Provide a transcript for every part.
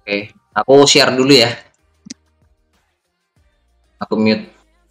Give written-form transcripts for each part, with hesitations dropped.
Oke, aku share dulu ya. Aku mute.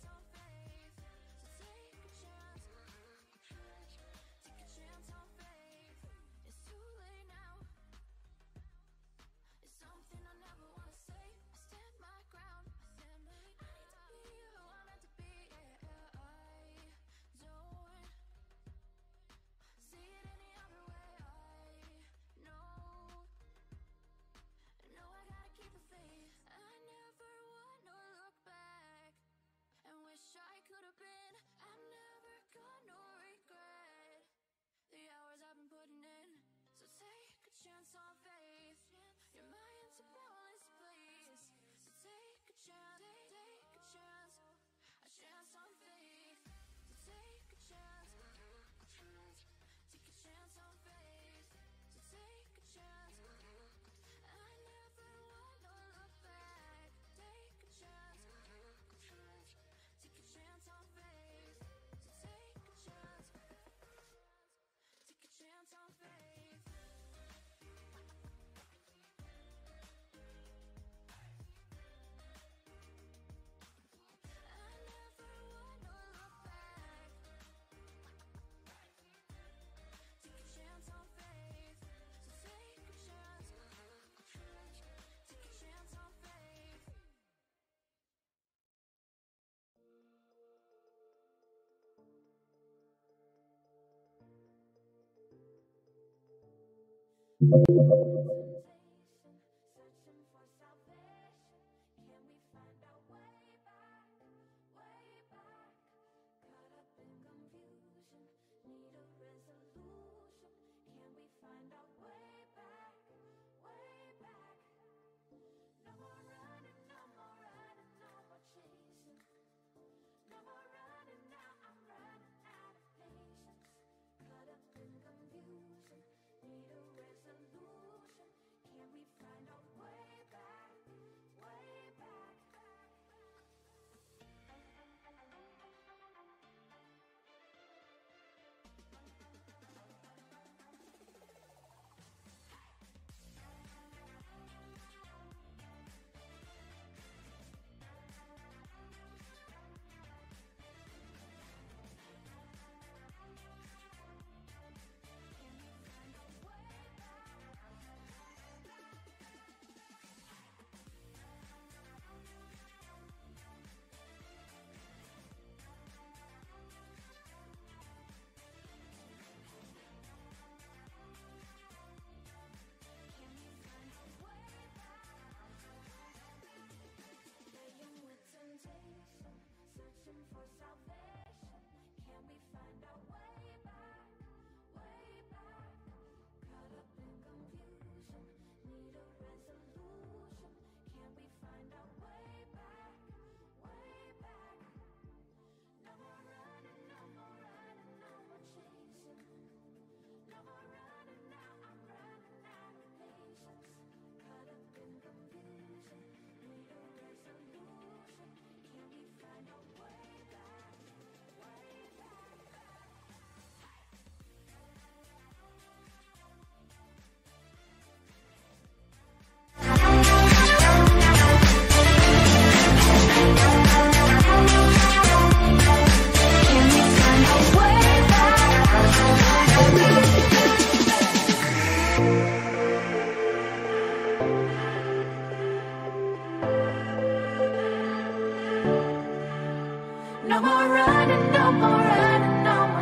No more running, no more running, no more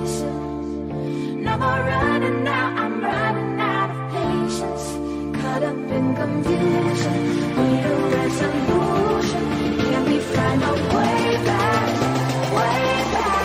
chasing. No more running now, I'm running out of patience. Caught up in confusion, need a resolution. Can we find a way back, way back?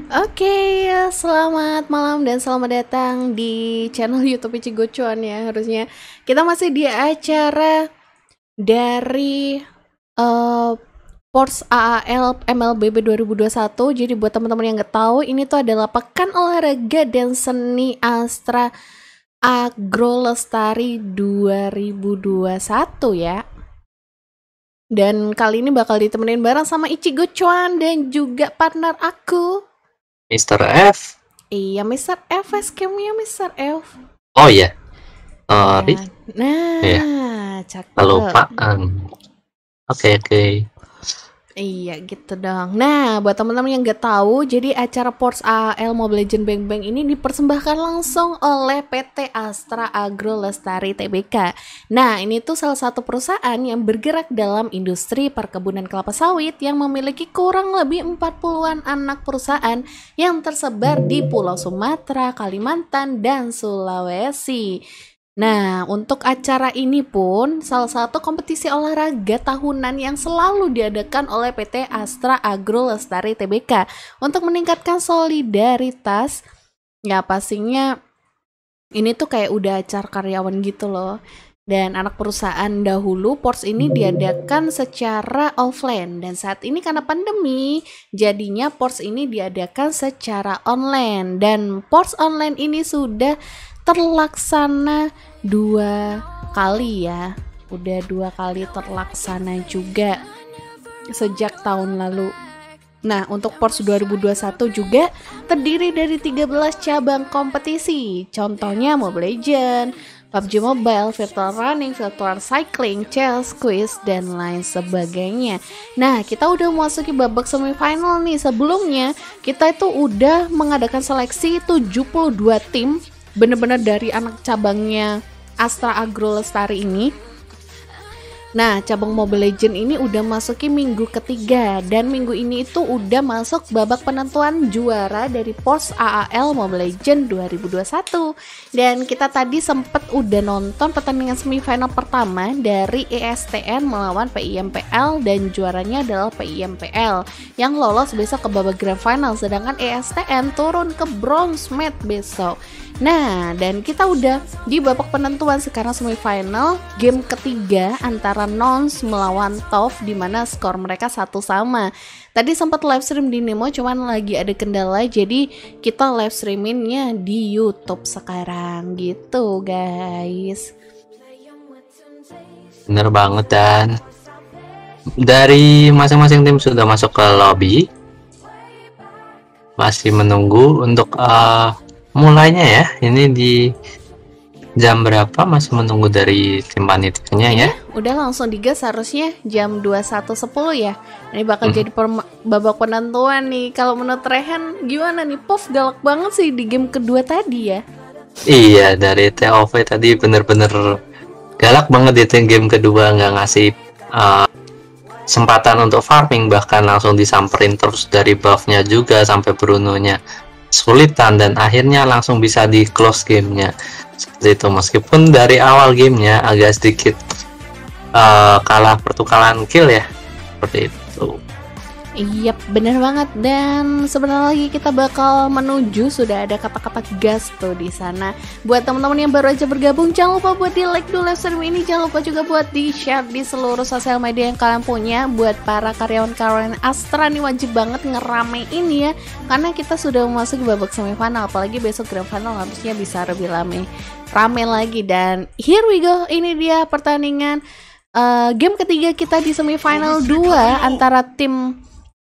Oke, selamat malam dan selamat datang di channel YouTube Ichigo Cuan ya. Harusnya kita masih di acara dari Pors AAL MLBB 2021. Jadi buat teman-teman yang nggak tahu, ini tuh adalah Pekan Olahraga dan Seni Astra Agro Lestari 2021 ya. Dan kali ini bakal ditemenin bareng sama Ichigo Cuan dan juga partner aku, Mr. F. Iya, Mr. F, facecamnya Mr. F. Oh iya. Sorry. Nah, Iya. cakep. Kelupaan. Oke. Iya gitu dong. Nah, buat teman-teman yang nggak tahu, jadi acara Pors AAL Mobile Legends Bang Bang ini dipersembahkan langsung oleh PT Astra Agro Lestari Tbk. Nah, ini tuh salah satu perusahaan yang bergerak dalam industri perkebunan kelapa sawit yang memiliki kurang lebih 40-an anak perusahaan yang tersebar di Pulau Sumatera, Kalimantan, dan Sulawesi. Nah, untuk acara ini pun salah satu kompetisi olahraga tahunan yang selalu diadakan oleh PT Astra Agro Lestari Tbk untuk meningkatkan solidaritas. Ya, pastinya ini tuh kayak udah acara karyawan gitu loh. Dan anak perusahaan dahulu Pors ini diadakan secara offline, dan saat ini karena pandemi jadinya Pors ini diadakan secara online, dan Pors online ini sudah terlaksana 2 kali ya. Udah 2 kali terlaksana juga sejak tahun lalu. Nah, untuk Pors 2021 juga terdiri dari 13 cabang kompetisi. Contohnya Mobile Legends, PUBG Mobile, Virtual Running, Virtual Cycling, Chess, Quiz, dan lain sebagainya. Nah, kita udah memasuki babak semifinal nih. Sebelumnya, kita itu udah mengadakan seleksi 72 tim, bener-bener dari anak cabangnya Astra Agro Lestari ini. Nah, cabang Mobile Legends ini udah masuki minggu ketiga, dan minggu ini itu udah masuk babak penentuan juara dari Pors AAL Mobile Legends 2021. Dan kita tadi sempet udah nonton pertandingan semifinal pertama dari ESTN melawan PIMPL, dan juaranya adalah PIMPL yang lolos besok ke babak grand final, sedangkan ESTN turun ke bronze match besok. Nah, dan kita udah di babak penentuan sekarang semifinal, game ketiga antara Nons melawan TOF, di mana skor mereka 1-1. Tadi sempat live stream di Nemo, cuman lagi ada kendala, jadi kita live streamingnya di YouTube sekarang gitu guys. Bener banget, dan dari masing-masing tim sudah masuk ke lobby. Masih menunggu untuk mulainya ya. Ini di jam berapa, masih menunggu dari tim panitianya ya. Udah langsung digas, harusnya jam 21.10 ya. Ini bakal jadi babak penentuan nih. Kalau menurut Rehan gimana nih? POV galak banget sih di game kedua tadi ya. Iya, dari TOV tadi bener-bener galak banget itu game kedua, nggak ngasih kesempatan untuk farming, bahkan langsung disamperin terus dari buffnya juga sampai Bruno-nya kesulitan, dan akhirnya langsung bisa di close gamenya seperti itu. Meskipun dari awal gamenya agak sedikit kalah pertukaran kill ya, seperti itu. Iya, bener banget. Dan sebentar lagi kita bakal menuju, sudah ada kata-kata gas tuh di sana. Buat teman-teman yang baru aja bergabung, jangan lupa buat di like dulu live stream ini. Jangan lupa juga buat di share di seluruh sosial media yang kalian punya. Buat para karyawan-karyawan Astra nih wajib banget ngeramein ya, karena kita sudah memasuki babak semifinal. Apalagi besok grand final harusnya bisa lebih rame lagi. Dan here we go, ini dia pertandingan game ketiga kita di semifinal 2 antara tim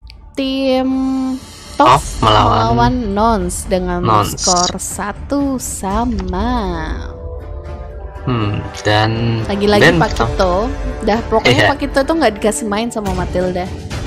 TOF melawan Nons dengan skor 1-1. Dan lagi-lagi Pakito, pokoknya Pakito tuh nggak dikasih main sama Matilda.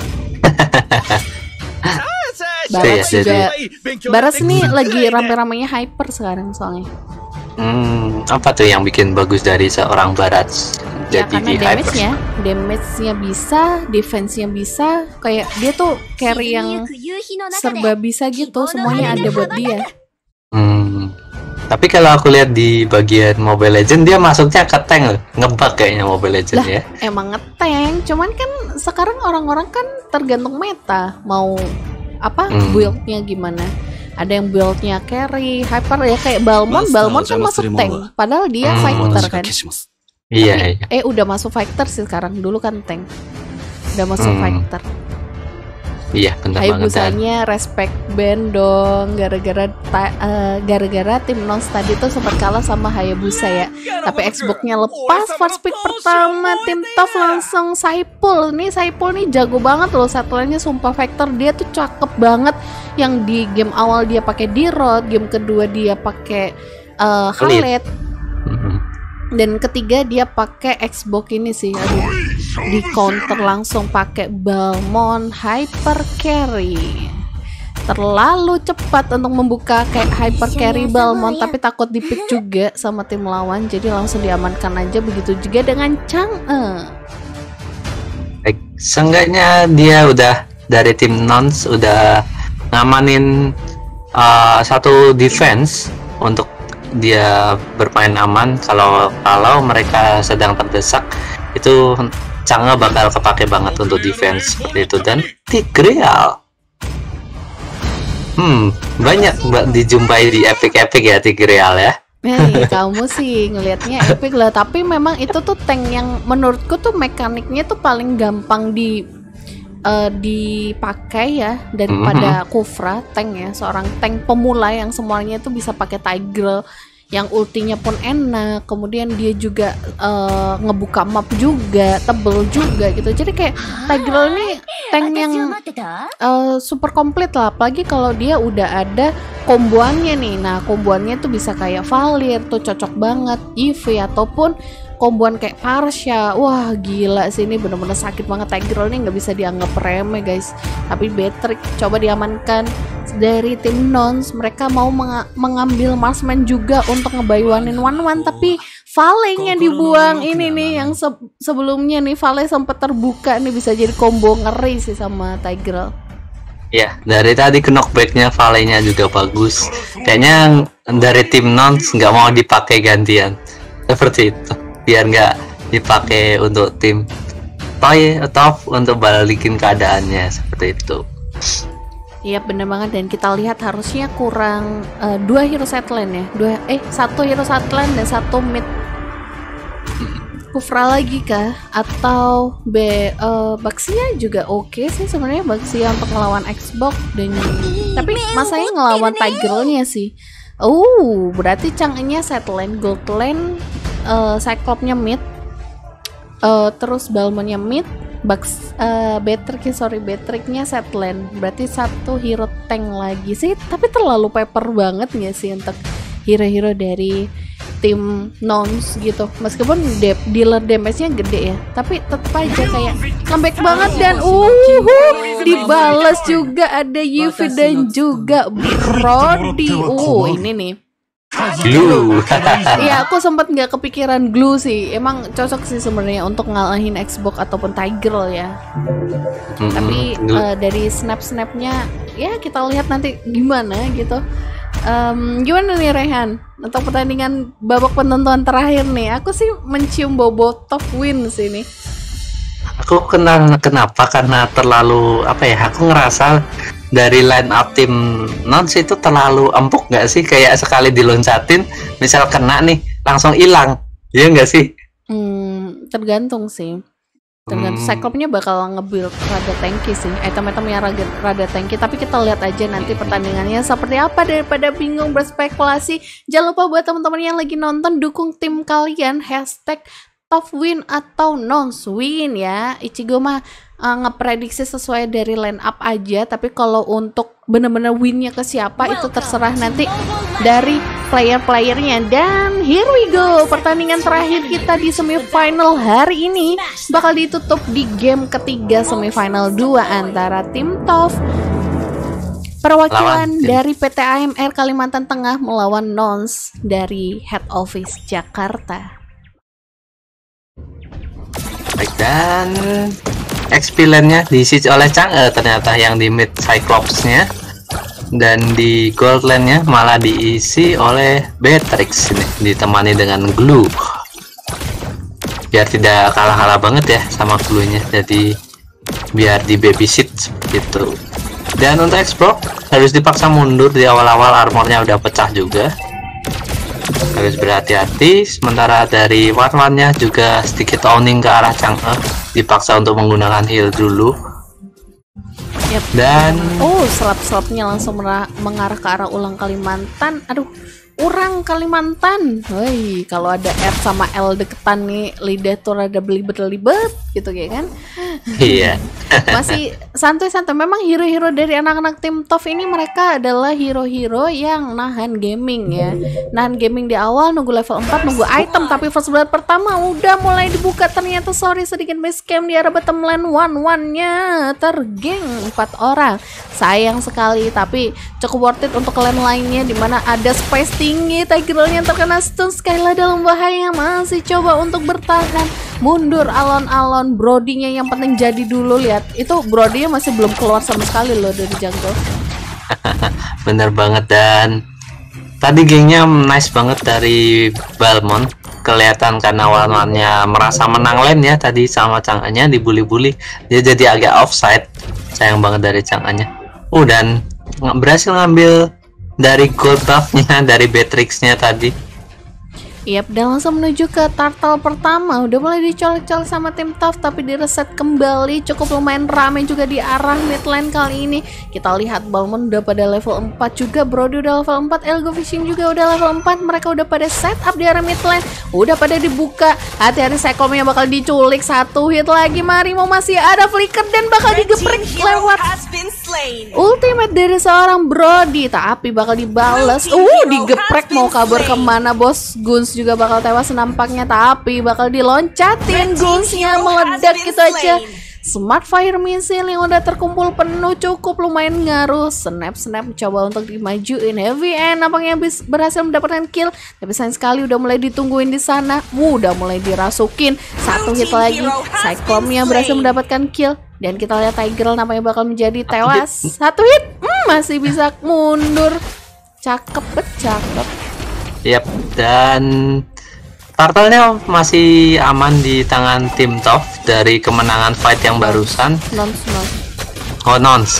Baras juga, Baras nih lagi rame-ramenya hyper sekarang soalnya. Apa tuh yang bikin bagus dari seorang Barat? Ya karena damage-nya bisa, defense-nya bisa, kayak dia tuh carry yang serba bisa gitu, semuanya ada buat dia. Tapi kalau aku lihat di bagian Mobile Legends, dia masuknya ke tank loh, ngebug kayaknya Mobile Legends ya. Emang nge-tank, cuman kan sekarang orang-orang kan tergantung meta, mau apa build-nya gimana. Ada yang build-nya carry, hyper ya kayak Balmond kan masuk tank, padahal dia fighter kan. Iya. Udah masuk fighter sih sekarang, dulu kan tank. Udah masuk fighter. Iya, benar banget. Hayabusanya respect band dong, gara-gara tim Nons tadi tuh sempat kalah sama Hayabusa ya. Tapi Xbox-nya lepas first pick pertama tim Top langsung Saipul. Saipul nih jago banget loh, satuannya sumpah Vector, dia tuh cakep banget. Yang di game awal dia pakai D-Rod, game kedua dia pakai Khaled. Dan ketiga dia pakai Xbox ini sih, aduh, di counter langsung pakai Balmond Hyper Carry. Terlalu cepat untuk membuka kayak Hyper Carry Balmond, tapi takut di-pick juga sama tim lawan, jadi langsung diamankan aja. Begitu juga dengan Chang'e. Seenggaknya dia udah dari tim Nons udah ngamanin satu defense untuk dia bermain aman. Kalau mereka sedang terdesak, itu Chang'e bakal kepake banget untuk defense seperti itu. Dan Tigreal banyak dijumpai di epic ya Tigreal ya. Kamu sih ngelihatnya epic lah, tapi memang itu tuh tank yang menurutku tuh mekaniknya tuh paling gampang dipakai ya daripada Kufra. Tank ya, seorang tank pemula yang semuanya itu bisa pakai Tigreal, yang ultinya pun enak, kemudian dia juga ngebuka map juga, tebel juga gitu. Jadi kayak Tigreal ini tank yang super komplit lah, apalagi kalau dia udah ada komboannya nih. Nah, komboannya tuh bisa kayak Valir tuh cocok banget, Eve ataupun komboan kayak Parsha. Wah gila sih, ini bener-bener sakit banget. Tigreal ini nggak bisa dianggap remeh guys. Tapi Beatrix coba diamankan dari tim Nons. Mereka mau mengambil marksman juga untuk ngebayuanin 1-1, tapi Vale-nya dibuang. Ini nih yang sebelumnya nih Vale sempat terbuka nih, bisa jadi combo ngeri sih sama Tigreal. Ya, dari tadi knockback-nya Vale-nya juga bagus. Kayaknya dari tim Nons nggak mau dipakai gantian seperti itu, biar nggak dipakai untuk tim Top untuk balikin keadaannya seperti itu. Iya bener banget, dan kita lihat harusnya kurang 2 hero sideline ya, 1 hero sideline dan 1 mid. Kufra lagi kah? Atau Baxia juga oke sih sebenarnya, Baxia untuk ngelawan Xbox, dan tapi masanya ngelawan Tigreal-nya sih. Berarti Chang'e-nya sideline, Gold Lane, Cyclops-nya mid, terus Balmond-nya mid, Beatrix-nya sideline. Berarti 1 hero tank lagi sih, tapi terlalu paper banget nggak sih untuk hero-hero dari tim Nons gitu. Meskipun dealer damage-nya gede ya, tapi tetap aja kayak comeback banget. Dan dibalas juga ada Yuffie dan juga Brody. Ini nih Glue. Iya, aku sempat nggak kepikiran Glue sih. Emang cocok sih sebenarnya untuk ngalahin Xbox ataupun Tigreal ya. Tapi dari snap-snapnya ya kita lihat nanti gimana gitu. Gimana nih Rehan untuk pertandingan babak penentuan terakhir nih? Aku sih mencium bobo top win sih nih. Aku kenapa? Karena terlalu aku ngerasa dari line up tim Nons itu terlalu empuk nggak sih? Kayak sekali diloncatin, misal kena nih langsung hilang, iya nggak sih? Tergantung sih. Tergantung. Cyclops-nya bakal nge-build rada tanky sih, item-itemnya rada tanky. Tapi kita lihat aja nanti pertandingannya seperti apa. Daripada bingung berspekulasi, jangan lupa buat teman-teman yang lagi nonton, dukung tim kalian, #top win atau Nons win ya. Ichigo mah ngeprediksi sesuai dari line up aja, tapi kalau untuk bener-bener winnya ke siapa itu terserah nanti dari player-playernya. Dan here we go, pertandingan terakhir kita di semifinal hari ini bakal ditutup di game ketiga semifinal 2 antara tim Top perwakilan dari PT AMR Kalimantan Tengah melawan Nons dari head office Jakarta. Baik, dan XP lane-nya diisi oleh Chang'e ternyata yang di mid Cyclops-nya, dan di gold lane-nya malah diisi oleh Beatrix ini, ditemani dengan Glue. Biar tidak kalah-kalah banget ya sama Glue-nya, jadi biar di babysit seperti itu. Dan untuk X-Block harus dipaksa mundur di awal-awal, armornya udah pecah juga. Harus berhati-hati. Sementara dari Warwannya juga sedikit owning ke arah Chang'e, dipaksa untuk menggunakan heal dulu. Yap. Dan selap-selapnya langsung mengarah ke arah Ulang Kalimantan. Aduh, Urang Kalimantan. Woi, kalau ada R sama L deketan nih, lidah tuh rada belibet-libet gitu ya kan. iya. Masih santuy-santuy. Memang hero-hero dari anak-anak tim TOF ini mereka adalah hero-hero yang nahan gaming ya. Nahan gaming di awal, nunggu level 4, nunggu item. Tapi first blood pertama udah mulai dibuka. Ternyata sorry, sedikit base camp di arah bottom lane. One-one-nya tergeng 4 orang. Sayang sekali, tapi cukup worth it untuk lane lainnya, dimana ada space tinggi. Tiger yang terkena stun. Skyla dalam bahaya, masih coba untuk bertahan. Mundur alon-alon. Brodinya yang penting jadi dulu. Lihat, itu Brodinya masih belum keluar sama sekali loh dari jungle. Bener banget. Dan tadi gengnya nice banget dari Balmond. Kelihatan karena warnanya merasa menang lane ya tadi sama Chang'e-nya dibully-bully. Dia jadi agak offside. Sayang banget dari Chang'e-nya. Dan berhasil ngambil dari gold buff-nya, dari Beatrix-nya tadi. Yap, dan langsung menuju ke turtle pertama. Udah mulai dicolek-colek sama tim TOF, tapi direset kembali. Cukup lumayan rame juga di arah mid lane kali ini. Kita lihat Balmond udah pada level 4 juga, Brody udah level 4, Elgo Fishing juga udah level 4. Mereka udah pada setup di arah mid lane, udah pada dibuka. Hati-hati, Sekomnya bakal diculik. Satu hit lagi, Marimo masih ada flicker dan bakal digeprek lewat ultimate dari seorang Brody. Tapi bakal dibales. Digeprek mau kabur kemana bos? Guns juga bakal tewas nampaknya, tapi bakal diloncatin. Gunsnya meledak gitu aja. Smart fire missile yang udah terkumpul penuh cukup lumayan ngaruh. Snap coba untuk dimajuin. Heavy end nampaknya berhasil mendapatkan kill, tapi sayang sekali udah mulai ditungguin di sana. Udah mulai dirasukin. Satu hit lagi, Cyclone-nya berhasil mendapatkan kill. Dan kita lihat Tiger nampaknya bakal menjadi tewas. Satu hit, masih bisa mundur. Cakep. Yap, dan turtle-nya masih aman di tangan tim TOF dari kemenangan fight yang barusan. Nons.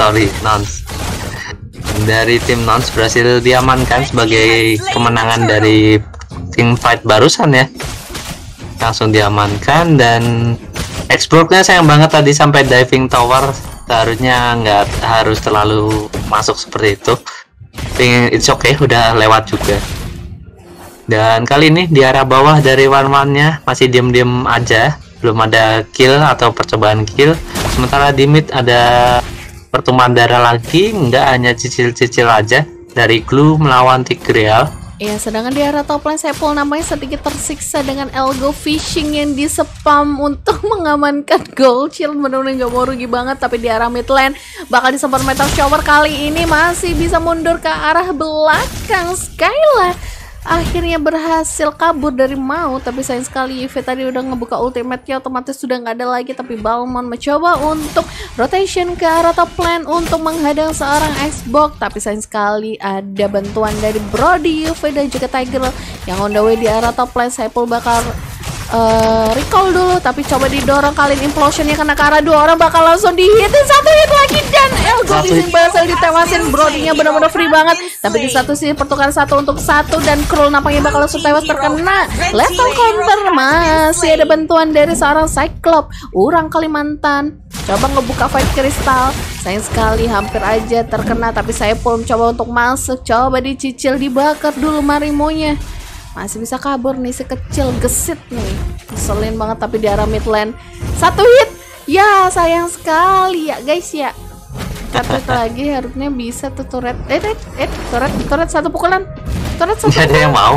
Dari tim Nons berhasil diamankan sebagai kemenangan dari tim fight barusan ya. Langsung diamankan. Dan X-Block-nya sayang banget tadi sampai diving tower. Seharusnya nggak harus terlalu masuk seperti itu. Tapi it's okay, udah lewat juga. Dan kali ini di arah bawah dari Warman-nya masih diem-diem aja, belum ada kill atau percobaan kill. Sementara di mid ada pertumpahan darah lagi, nggak hanya cicil-cicil aja dari Glue melawan Tigreal. Ya, sedangkan di arah top lane Sepul namanya sedikit tersiksa dengan Elgo Fishing yang di-spam untuk mengamankan gold shield. Bener-bener gak mau rugi banget. Tapi di arah mid lane bakal disemprot metal shower, kali ini masih bisa mundur ke arah belakang. Skyla akhirnya berhasil kabur dari Mau, tapi sayang sekali Yve tadi udah ngebuka ultimate-nya, otomatis sudah nggak ada lagi. Tapi Balmond mencoba untuk rotation ke arah top lane untuk menghadang seorang Xbox, tapi sayang sekali ada bantuan dari Brody, Yve dan juga Tiger yang on the way di arah top lane. Sepul bakal recall dulu, tapi coba didorong, kali ini implosionnya kena ke arah dua orang, bakal langsung dihitin. Satu hit lagi dan Elgo Fishing berhasil ditewasin. Brody-nya benar-benar free banget, tapi di satu sisi pertukaran 1 untuk 1 dan Krul nampaknya bakal langsung tewas terkena lethal counter. Masih ada bantuan dari seorang Cyclops. Urang Kalimantan coba ngebuka fight kristal, sayang sekali hampir aja terkena, tapi saya pun coba untuk masuk, coba dicicil, dibakar dulu Marimonya. Masih bisa kabur nih si kecil gesit nih. Ngeselin banget. Tapi di arah mid lane satu hit. Ya sayang sekali ya guys ya. Satu hit lagi harusnya bisa tuh turret. Turret satu pukulan. Turret satu pukulan. Ada yang mau.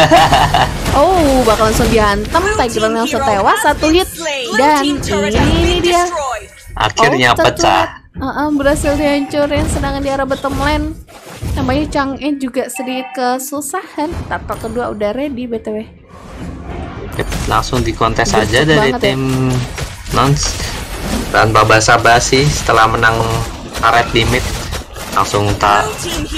Bakal langsung dihantam. Tiger langsung tewas. Satu hit. Dan ini dia. Akhirnya pecah. Berhasil dihancurin. Sedangkan di arah bottom lane namanya Chang'e juga sedikit kesusahan. Turtle kedua udah ready BTW. Langsung dikontes aja dari tim Nons tanpa basa-basi. Setelah menang karet limit langsung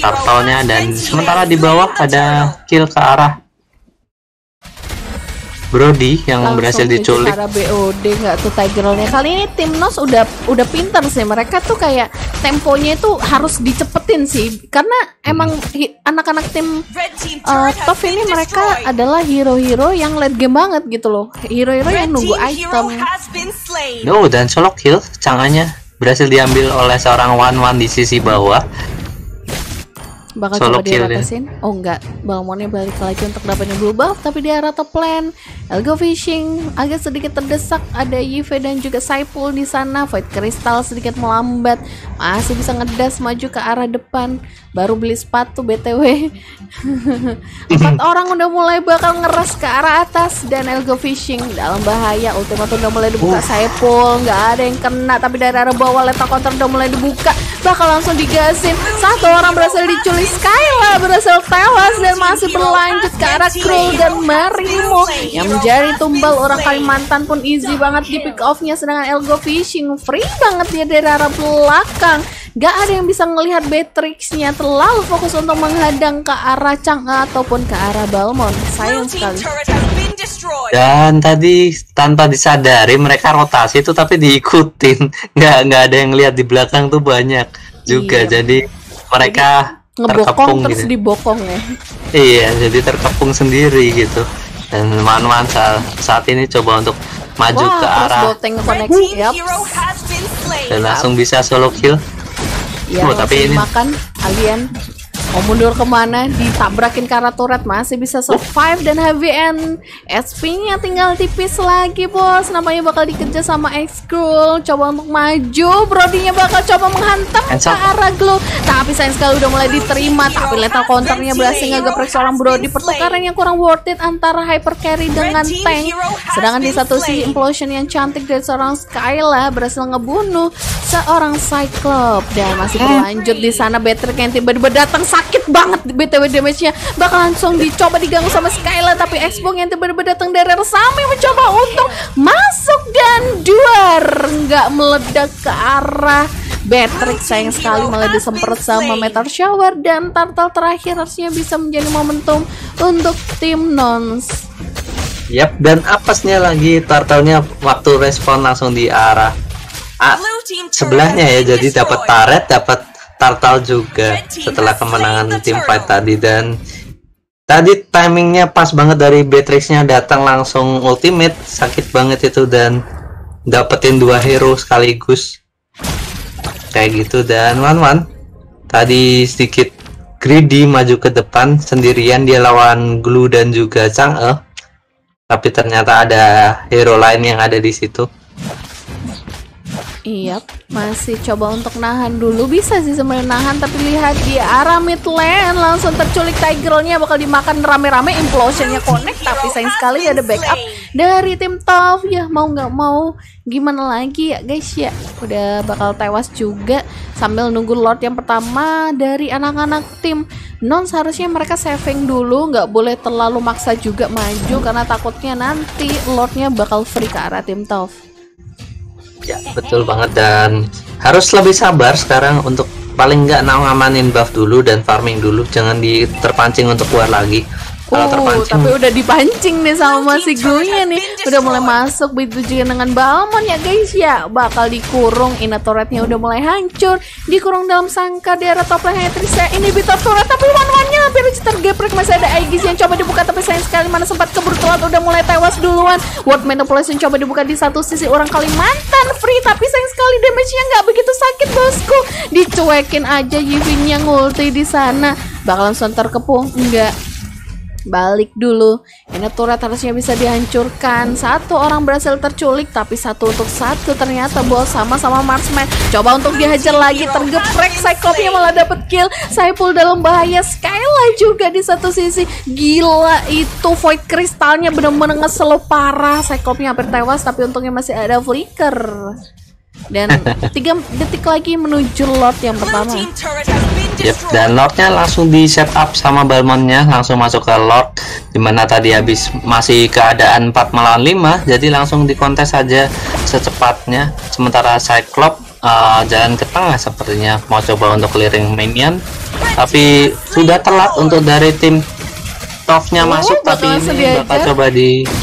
turtle-nya, dan sementara di bawah ada kill ke arah Brody yang Langsung berhasil ke diculik. cara BOD nggak tuh Tigernya. Kali ini tim NOS udah pinter sih. Mereka tuh kayak temponya itu harus dicepetin sih. Karena emang anak-anak tim top ini mereka adalah hero-hero yang late game banget gitu loh. Hero-hero yang nunggu item. No, dan solo kill cangannya berhasil diambil oleh seorang Wan di sisi bawah. Bakal Solo coba kill diratasin. Oh enggak, Balmonnya balik lagi untuk dapetin blue buff, tapi di arah top lane Elgo Fishing agak sedikit terdesak. Ada Yive dan juga Saipul di sana. Void Crystal sedikit melambat, masih bisa ngedas maju ke arah depan. Baru beli sepatu BTW. 4 orang udah mulai bakal ngeras ke arah atas, dan Elgo Fishing dalam bahaya. Ultimate udah mulai dibuka. Saipul nggak ada yang kena, tapi dari arah bawah leta counter udah mulai dibuka, bakal langsung digasin. Satu orang berhasil diculik, Skyla berhasil tewas dan masih berlanjut ke arah Krul dan Marimo yang menjadi tumbal. Orang Kalimantan pun easy banget di pick off-nya, sedangkan Elgo Fishing free banget dia dari arah belakang. Gak ada yang bisa ngelihat Beatrix-nya, terlalu fokus untuk menghadang ke arah Chang'e ataupun ke arah Balmon. Sayang sekali. Dan tadi tanpa disadari mereka rotasi itu tapi diikutin. Nggak ada yang lihat di belakang tuh banyak juga. Iya. Jadi mereka Ngebokong terkepung terus gitu. dibokong ya. Iya, jadi terkepung sendiri gitu. Dan Man saat ini coba untuk maju Wah, ke terus arah boteng koneksi. Yap. dan langsung bisa solo kill. Ya, Oh, tapi ini- makan alien. Mau mundur kemana? Ditabrakin ke arah turret, masih bisa survive. Dan HVN SP-nya tinggal tipis lagi bos. Nampaknya bakal dikejar sama X-Scroll. Coba untuk maju, Brody-nya bakal coba menghantam ke arah Glow. Tapi sayang sekali udah mulai diterima. Tapi lethal counternya berhasil ngegeprek seorang Brody. Pertukaran yang kurang worth it antara hyper carry dengan tank. Sedangkan di satu sisi implosion yang cantik dari seorang Skyla berhasil ngebunuh seorang Cyclops. Dan masih berlanjut di sana. Beatrix yang tiba-tiba datang, sakit banget BTW damage-nya. Bakal langsung dicoba diganggu sama Skyla, tapi Xbox yang tiba-tiba datang dari Resami mencoba untuk masuk dan duar, nggak meledak ke arah Beatrix. Sayang sekali malah disemprot sama Meteor Shower, dan turtle terakhir harusnya bisa menjadi momentum untuk tim Nons. Yap, dan apesnya lagi turtle-nya waktu respon langsung di arah sebelahnya ya. Jadi dapat turret, dapat turtle juga setelah kemenangan tim fight tadi. Dan tadi timingnya pas banget dari Beatrix-nya datang langsung ultimate, sakit banget itu, dan dapetin 2 hero sekaligus kayak gitu. Dan Wan tadi sedikit greedy maju ke depan sendirian, dia lawan Glue dan juga Chang'e, tapi ternyata ada hero lain yang ada di situ. Iya, masih coba untuk nahan dulu. Bisa sih sebenarnya nahan, tapi lihat di arah mid lane langsung terculik. Tigernya bakal dimakan rame-rame. Implosionnya connect, tapi sayang sekali ada backup dari tim top. Ya mau nggak mau gimana lagi ya guys ya. Udah bakal tewas juga sambil nunggu Lord yang pertama dari anak-anak tim Non. Seharusnya mereka saving dulu, nggak boleh terlalu maksa juga maju, karena takutnya nanti Lordnya bakal free ke arah tim top. Ya betul banget, dan harus lebih sabar sekarang untuk paling nggak ngamanin buff dulu dan farming dulu, jangan terpancing untuk keluar lagi. Kalau terpancing, tapi udah dipancing nih sama si Glue-nya nih. Udah mulai masuk, begitu juga dengan Balmon ya guys ya. Bakal dikurung, inner turret-nya udah mulai hancur. Dikurung dalam sangkar di arah top lane Trisha. Inhibitor turret, tapi one-one-nya hampir tergeprek. Masih ada Aegis yang coba dibuka, tapi sayang sekali mana sempat keburu telat, udah mulai tewas duluan. World Manipulation coba dibuka di satu sisi, orang Kalimantan free, tapi sayang sekali damage-nya nggak begitu sakit bosku. Dicuekin aja Yivin yang ulti di sana. Bakal langsung terkepung, enggak. Balik dulu. Ini turret harusnya bisa dihancurkan. Satu orang berhasil terculik, tapi 1-1 ternyata bos, sama-sama marksman. Coba untuk dihajar lagi, tergeprek. Cyclops-nya malah dapet kill. Saipul dalam bahaya. Skyla juga di satu sisi. Gila itu Void Crystal-nya bener-bener ngeselo parah. Cyclops-nya hampir tewas, tapi untungnya masih ada flicker. Dan 3 detik lagi menuju Lord yang pertama. yep, dan Lordnya langsung di setup sama Balmonnya, langsung masuk ke Lord, dimana tadi habis masih keadaan 4 melawan 5, jadi langsung dikontes saja secepatnya. Sementara Cyclops jalan ke tengah sepertinya mau coba untuk clearing minion, tapi sudah telat untuk dari tim Topnya masuk, tapi bakal ini bakal coba di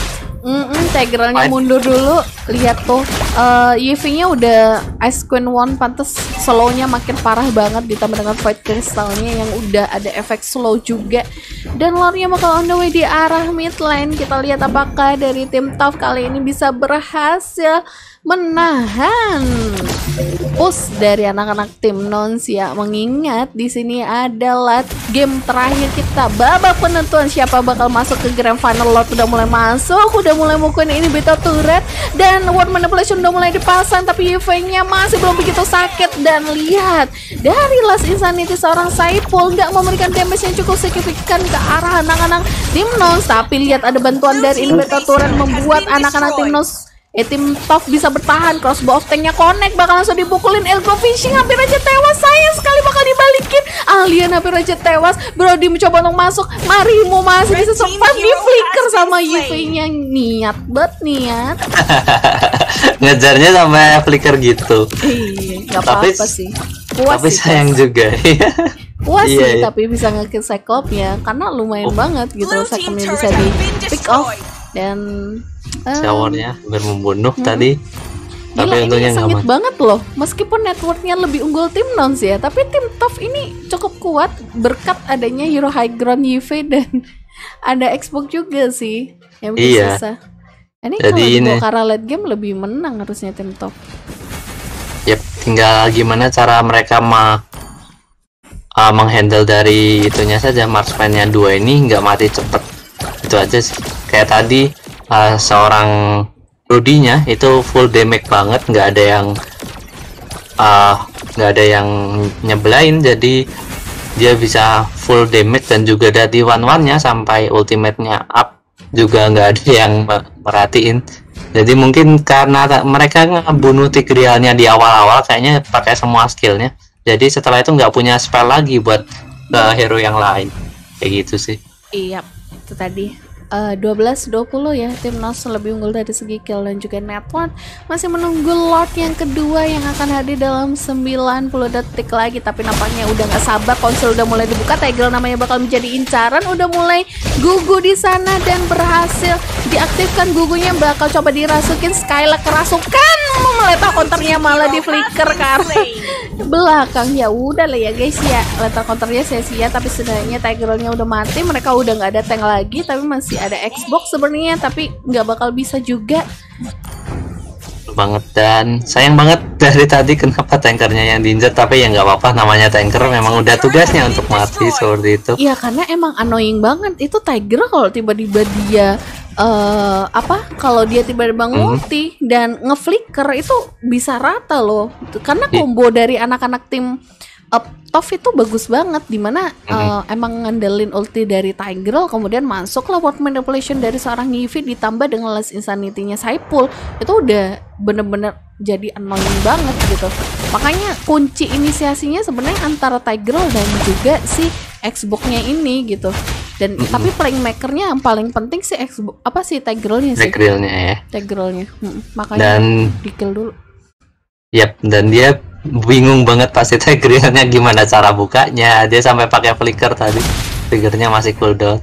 Tigernya Fine. mundur dulu. Lihat tuh, UV-nya udah Ice Queen One, pantes slow-nya makin parah banget ditambah dengan Void Crystal-nya yang udah ada efek slow juga. Dan lore-nya bakal on the way di arah mid lane. Kita lihat apakah dari tim Tough kali ini bisa berhasil menahan push dari anak-anak tim Nons ya. Mengingat di sini adalah game terakhir kita, babak penentuan siapa bakal masuk ke grand final. Lot udah mulai masuk, udah mulai mukulin ini beta turret, dan word manipulation udah mulai dipasang, tapi UV-nya masih belum begitu sakit. Dan lihat dari Last Insanity, seorang Saipul nggak memberikan damage yang cukup signifikan ke arah anak-anak tim Nons, tapi lihat ada bantuan dari ini beta turret membuat anak-anak tim Nons tim Tough bisa bertahan. Crossbow of tanknya connect, bakal langsung dipukulin. Elgo Fishing hampir aja tewas, sayang sekali bakal dibalikin. Alien hampir aja tewas. Brody mencoba untuk masuk, Marimo masih bisa survive di flicker sama UV-nya. Niat banget, niat. Ngejarnya sampai flicker gitu. Iya, gak apa-apa sih. Puas Tapi sih, sayang puas. juga. Puas Iya, sih, iya. tapi bisa nge-kill Cyclops-nya karena lumayan banget gitu. Cyclops-nya bisa di pick off. Dan Showernya hampir membunuh tadi. gila, Tapi untungnya ini nggak sengit mati. banget loh. Meskipun networknya lebih unggul tim Nons ya, tapi tim Tough ini cukup kuat berkat adanya Hero High Ground UV dan ada Xbox juga sih yang bikin Iya. susah. Ini Jadi kalau ini- dibawa ke arah late game lebih menang harusnya tim Tough. Yep, tinggal gimana cara mereka menghandle dari itunya saja. Marksman-nya 2 ini nggak mati cepet, itu aja sih. Kayak tadi seorang Rudy-nya itu full damage banget, nggak ada yang nyebelain, jadi dia bisa full damage. Dan juga dari one-one-nya sampai ultimate-nya up juga nggak ada yang merhatiin. Jadi mungkin karena mereka ngebunuh Tigrealnya di awal-awal kayaknya pakai semua skillnya, jadi setelah itu nggak punya spell lagi buat hero yang lain, kayak gitu sih. Iya, itu tadi 12-20 ya, tim Nons lebih unggul dari segi kill dan juga network. Masih menunggu Lord yang kedua yang akan hadir dalam 90 detik lagi, tapi nampaknya udah nggak sabar. Konsol udah mulai dibuka, Tiger namanya bakal menjadi incaran, udah mulai gugu di sana dan berhasil diaktifkan gugunya, bakal coba dirasukin. Skylar kerasukan, meletak counternya malah di flicker karena belakang. Ya udah lah ya guys ya, letak counternya sia-sia, tapi sebenarnya Tigernya udah mati. Mereka udah nggak ada tank lagi, tapi masih ada Xbox sebenarnya, tapi nggak bakal bisa juga. Banget, dan sayang banget dari tadi kenapa tankernya yang diinjak, tapi ya nggak apa-apa, namanya tanker memang udah tugasnya untuk mati seperti itu. Iya, karena emang annoying banget itu Tiger kalau tiba-tiba dia kalau dia tiba-tiba ngulti dan ngeflicker itu bisa rata loh. Karena combo dari anak-anak tim Tough itu bagus banget, dimana emang ngandelin ulti dari Tiger, kemudian masuklah word manipulation dari seorang Yvi ditambah dengan Last Insanity-nya Saipul, itu udah bener-bener jadi annoying banget gitu. Makanya kunci inisiasinya sebenarnya antara Tiger dan juga si Xbox-nya ini gitu. Dan tapi playmaker-nya yang paling penting sih Xbox, si Tiger-nya sih. Tigrealnya ya. Tiger-nya. Makanya Dan di-kill dulu. yap, dan dia bingung banget pasti Tigrealnya gimana cara bukanya. Dia sampai pakai flicker tadi. Flickernya masih cooldown.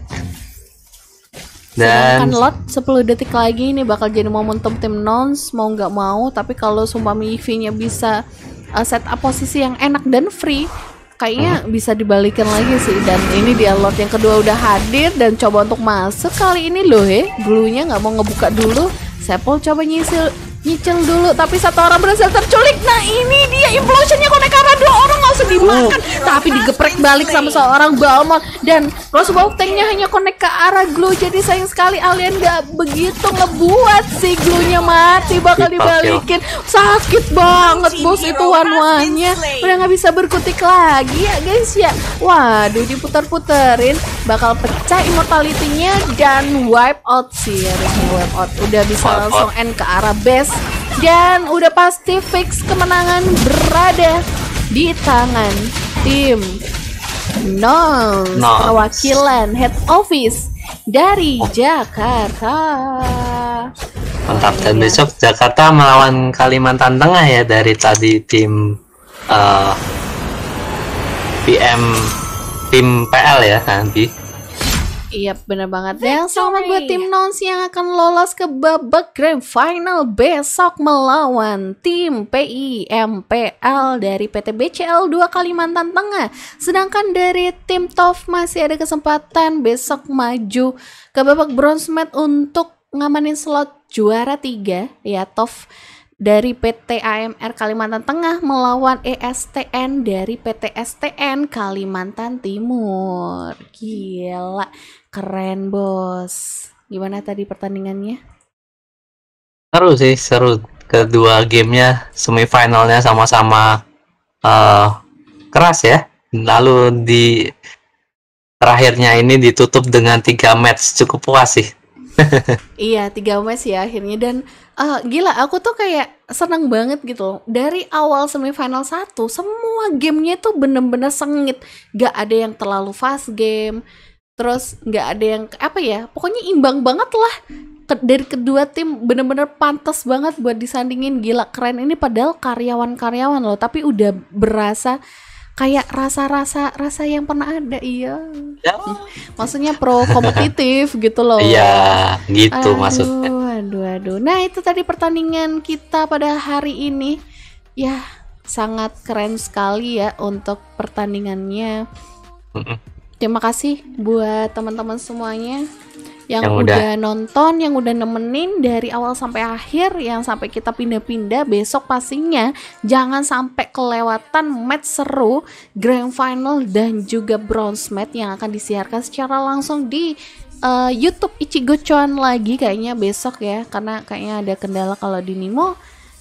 Sedangkan Dan Lot 10 detik lagi ini bakal jadi momentum tim Nons mau nggak mau. Tapi kalau Sumpami EV-nya bisa set up posisi yang enak dan free, kayaknya bisa dibalikin lagi sih. Dan ini dia Lot yang kedua udah hadir dan coba untuk masuk kali ini loh glue-nya nggak mau ngebuka dulu. Sepul coba nyicil dulu, tapi satu orang berhasil terculik. Nah ini dia implosionnya connect karena dua orang langsung dimakan, tapi digeprek balik sama seorang Balmond. Dan crossbow tanknya hanya connect ke arah glue, jadi sayang sekali Alien gak begitu ngebuat si glue-nya mati, bakal dibalikin. Sakit banget bos itu one-one-nya, udah gak bisa berkutik lagi ya guys ya. Waduh, diputar-puterin, bakal pecah immortality-nya dan wipe out sih, harusnya wipe out. Udah bisa langsung end ke arah base. Dan udah pasti fix kemenangan berada di tangan tim Nons, perwakilan head office dari Jakarta. mantap. Dan besok Jakarta melawan Kalimantan Tengah ya, dari tadi tim tim PL ya nanti. Iya bener banget. Dan selamat buat tim Nons yang akan lolos ke babak grand final besok melawan tim PIMPL dari PT BCL 2 Kalimantan Tengah. Sedangkan dari tim TOF masih ada kesempatan besok maju ke babak bronze match untuk ngamanin slot juara 3 ya. TOF dari PT AMR Kalimantan Tengah melawan ESTN dari PT STN Kalimantan Timur. Gila, keren bos. Gimana tadi pertandingannya? Seru sih, seru. Kedua gamenya semifinalnya sama-sama keras ya. Lalu di terakhirnya ini ditutup dengan 3 match, cukup puas sih. Iya, 3 match ya akhirnya. Dan gila, aku tuh kayak seneng banget gitu loh. Dari awal semifinal 1, semua gamenya tuh bener-bener sengit. Gak ada yang terlalu fast game. Terus gak ada yang apa ya, pokoknya imbang banget lah. Dari kedua tim bener-bener pantas banget buat disandingin. Gila, keren. Ini padahal karyawan-karyawan loh, tapi udah berasa kayak rasa yang pernah ada. Iya. Ya. Maksudnya pro kompetitif gitu loh. Iya, gitu maksudnya. Aduh. Nah, itu tadi pertandingan kita pada hari ini. Ya, sangat keren sekali ya untuk pertandingannya. Terima kasih buat teman-teman semuanya yang udah nonton, yang udah nemenin dari awal sampai akhir, yang sampai kita pindah-pindah. Besok pastinya jangan sampai kelewatan match seru grand final dan juga bronze match yang akan disiarkan secara langsung di YouTube Ichigo Chuan lagi kayaknya besok ya, karena kayaknya ada kendala kalau di Nimo.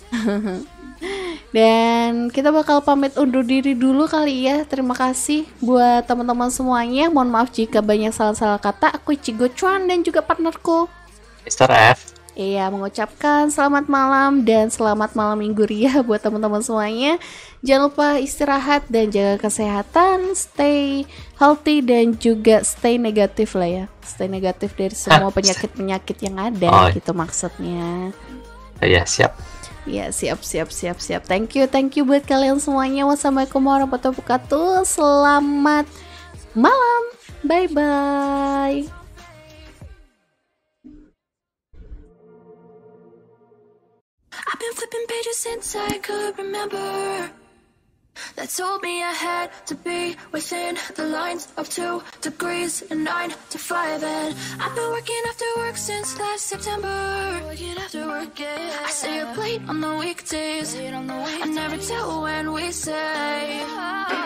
Dan kita bakal pamit undur diri dulu kali ya. Terima kasih buat teman-teman semuanya. Mohon maaf jika banyak salah-salah kata. Aku Ichigo Chuan dan juga partnerku Mr. F. Iya, mengucapkan selamat malam dan selamat malam minggu ria buat teman-teman semuanya. Jangan lupa istirahat dan jaga kesehatan, stay healthy dan juga stay negatif lah ya. Stay negatif dari semua penyakit-penyakit yang ada gitu maksudnya. Ya, siap. Ya, siap. Thank you buat kalian semuanya. Wassalamualaikum warahmatullahi wabarakatuh. Selamat malam. Bye-bye. I've been flipping pages since I could remember. That told me I had to be within the lines of 2 degrees and 9 to 5. And I've been working after work since last September. Working after work, yeah. I stay up late on the weekdays. I never tell when we say.